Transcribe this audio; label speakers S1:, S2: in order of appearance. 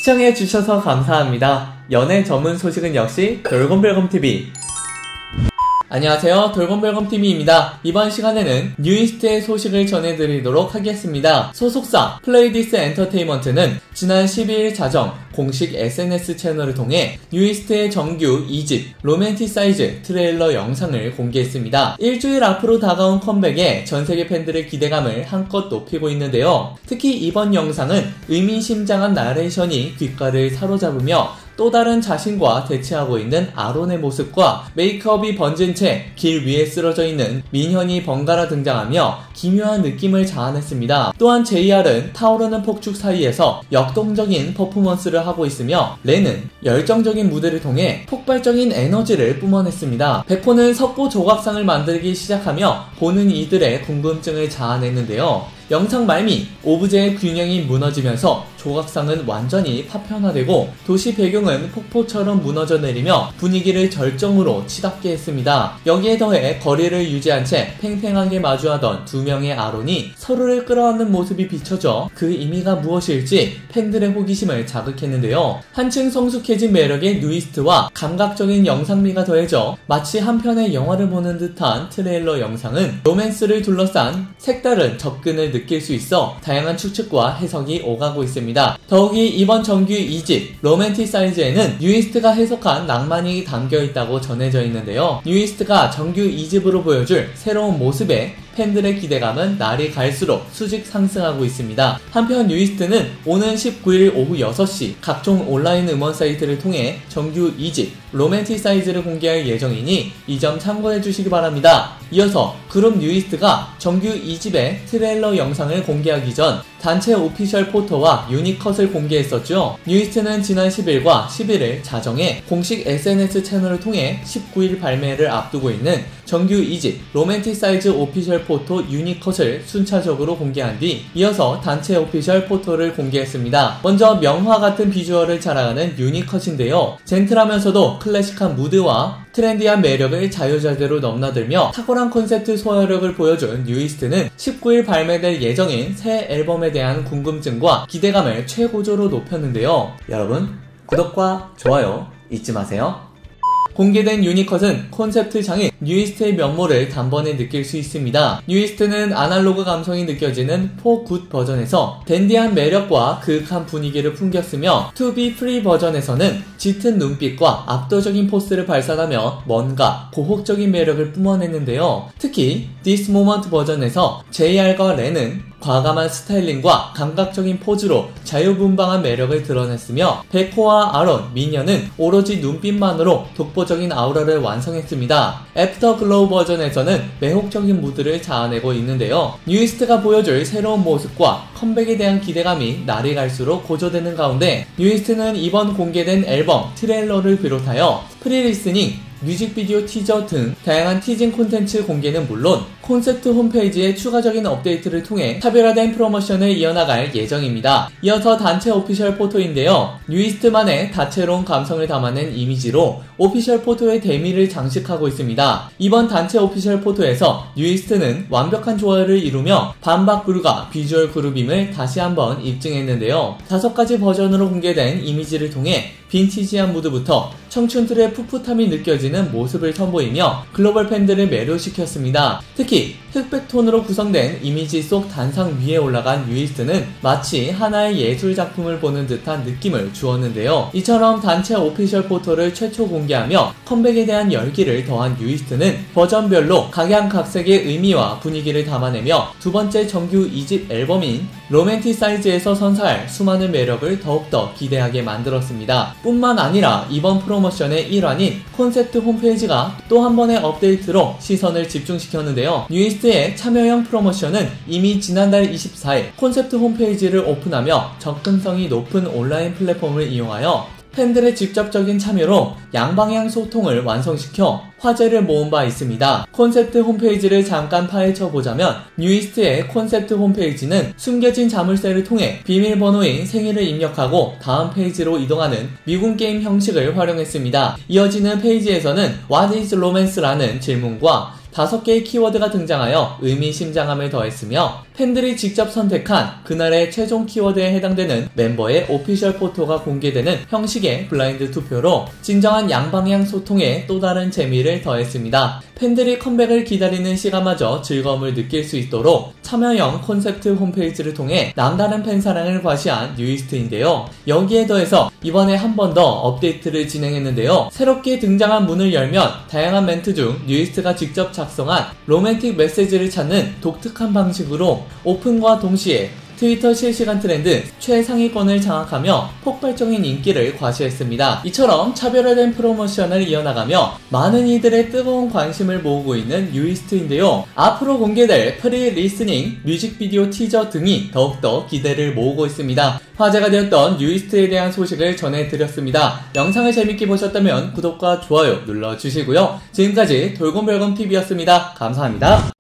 S1: 시청해주셔서 감사합니다. 연애 전문 소식은 역시 돌곰별곰TV. 안녕하세요, 돌곰별곰TV입니다. 이번 시간에는 뉴이스트의 소식을 전해드리도록 하겠습니다. 소속사 플레이디스 엔터테인먼트는 지난 12일 자정 공식 SNS 채널을 통해 뉴이스트의 정규 2집 로맨티사이즈 트레일러 영상을 공개했습니다. 일주일 앞으로 다가온 컴백에 전세계 팬들의 기대감을 한껏 높이고 있는데요. 특히 이번 영상은 의미심장한 나레이션이 귓가를 사로잡으며 또 다른 자신과 대치하고 있는 아론의 모습과 메이크업이 번진 채 길 위에 쓰러져 있는 민현이 번갈아 등장하며 기묘한 느낌을 자아냈습니다. 또한 JR은 타오르는 폭죽 사이에서 역동적인 퍼포먼스를 하고 있으며 렌은 열정적인 무대를 통해 폭발적인 에너지를 뿜어냈습니다. 백호는 석고 조각상을 만들기 시작하며 보는 이들의 궁금증을 자아냈는데요. 영상 말미 오브제의 균형이 무너지면서 조각상은 완전히 파편화되고 도시 배경은 폭포처럼 무너져 내리며 분위기를 절정으로 치닫게 했습니다. 여기에 더해 거리를 유지한 채 팽팽하게 마주하던 두 명의 아론이 서로를 끌어안는 모습이 비춰져 그 의미가 무엇일지 팬들의 호기심을 자극했는데요. 한층 성숙해진 매력의 뉴이스트와 감각적인 영상미가 더해져 마치 한 편의 영화를 보는 듯한 트레일러 영상은 로맨스를 둘러싼 색다른 접근을 느낄 수 있어 다양한 추측과 해석이 오가고 있습니다. 더욱이 이번 정규 2집 로맨티사이즈에는 뉴이스트가 해석한 낭만이 담겨있다고 전해져 있는데요. 뉴이스트가 정규 2집으로 보여줄 새로운 모습에 팬들의 기대감은 날이 갈수록 수직 상승하고 있습니다. 한편 뉴이스트는 오는 19일 오후 6시 각종 온라인 음원 사이트를 통해 정규 2집 로맨티사이즈를 공개할 예정이니 이 점 참고해주시기 바랍니다. 이어서 그룹 뉴이스트가 정규 2집의 트레일러 영상을 공개하기 전 단체 오피셜 포토와 유니컷을 공개했었죠. 뉴이스트는 지난 10일과 11일 자정에 공식 SNS 채널을 통해 19일 발매를 앞두고 있는 정규 2집 로맨티사이즈 오피셜 포토 유니컷을 순차적으로 공개한 뒤 이어서 단체 오피셜 포토를 공개했습니다. 먼저 명화 같은 비주얼을 자랑하는 유니컷인데요. 젠틀하면서도 클래식한 무드와 트렌디한 매력을 자유자재로 넘나들며 탁월한 콘셉트 소화력을 보여준 뉴이스트는 19일 발매될 예정인 새 앨범에 대한 궁금증과 기대감을 최고조로 높였는데요. 여러분, 구독과 좋아요 잊지 마세요. 공개된 유니컷은 콘셉트장인 뉴이스트의 면모를 단번에 느낄 수 있습니다. 뉴이스트는 아날로그 감성이 느껴지는 4굿 버전에서 댄디한 매력과 그윽한 분위기를 풍겼으며 To Be Free 버전에서는 짙은 눈빛과 압도적인 포스를 발산하며 뭔가 고혹적인 매력을 뿜어냈는데요. 특히 This Moment 버전에서 JR과 렌은 과감한 스타일링과 감각적인 포즈로 자유분방한 매력을 드러냈으며 백호와 아론, 민현은 오로지 눈빛만으로 독보적인 아우라를 완성했습니다. 애프터글로우 버전에서는 매혹적인 무드를 자아내고 있는데요. 뉴이스트가 보여줄 새로운 모습과 컴백에 대한 기대감이 날이 갈수록 고조되는 가운데 뉴이스트는 이번 공개된 앨범 트레일러를 비롯하여 프리리스닝, 뮤직비디오 티저 등 다양한 티징 콘텐츠 공개는 물론 콘셉트 홈페이지의 추가적인 업데이트를 통해 차별화된 프로모션을 이어나갈 예정입니다. 이어서 단체 오피셜 포토인데요. 뉴이스트만의 다채로운 감성을 담아낸 이미지로 오피셜 포토의 대미를 장식하고 있습니다. 이번 단체 오피셜 포토에서 뉴이스트는 완벽한 조화를 이루며 반박 불가 비주얼 그룹임을 다시 한번 입증했는데요. 5가지 버전으로 공개된 이미지를 통해 빈티지한 무드부터 청춘들의 풋풋함이 느껴지는 모습을 선보이며 글로벌 팬들을 매료시켰습니다. 특히 흑백 톤으로 구성된 이미지 속 단상 위에 올라간 뉴이스트는 마치 하나의 예술 작품을 보는 듯한 느낌을 주었는데요. 이처럼 단체 오피셜 포토를 최초 공개하며 컴백에 대한 열기를 더한 뉴이스트는 버전별로 각양각색의 의미와 분위기를 담아내며 두 번째 정규 2집 앨범인 로맨티사이즈에서 선사할 수많은 매력을 더욱더 기대하게 만들었습니다. 뿐만 아니라 이번 프로모션의 일환인 콘셉트 홈페이지가 또 한 번의 업데이트로 시선을 집중시켰는데요. 뉴이스트의 참여형 프로모션은 이미 지난달 24일 콘셉트 홈페이지를 오픈하며 접근성이 높은 온라인 플랫폼을 이용하여 팬들의 직접적인 참여로 양방향 소통을 완성시켜 화제를 모은 바 있습니다. 콘셉트 홈페이지를 잠깐 파헤쳐보자면 뉴이스트의 콘셉트 홈페이지는 숨겨진 자물쇠를 통해 비밀번호인 생일을 입력하고 다음 페이지로 이동하는 미군 게임 형식을 활용했습니다. 이어지는 페이지에서는 What is Romance라는 질문과 5개의 키워드가 등장하여 의미심장함을 더했으며 팬들이 직접 선택한 그날의 최종 키워드에 해당되는 멤버의 오피셜 포토가 공개되는 형식의 블라인드 투표로 진정한 양방향 소통에 또 다른 재미를 더했습니다. 팬들이 컴백을 기다리는 시간마저 즐거움을 느낄 수 있도록 참여형 콘셉트 홈페이지를 통해 남다른 팬사랑을 과시한 뉴이스트인데요. 여기에 더해서 이번에 한 번 더 업데이트를 진행했는데요. 새롭게 등장한 문을 열면 다양한 멘트 중 뉴이스트가 직접 작성한 로맨틱 메시지를 찾는 독특한 방식으로 오픈과 동시에 트위터 실시간 트렌드 최상위권을 장악하며 폭발적인 인기를 과시했습니다. 이처럼 차별화된 프로모션을 이어나가며 많은 이들의 뜨거운 관심을 모으고 있는 뉴이스트인데요. 앞으로 공개될 프리 리스닝, 뮤직비디오 티저 등이 더욱더 기대를 모으고 있습니다. 화제가 되었던 뉴이스트에 대한 소식을 전해드렸습니다. 영상을 재밌게 보셨다면 구독과 좋아요 눌러주시고요. 지금까지 돌곰별곰TV였습니다. 감사합니다.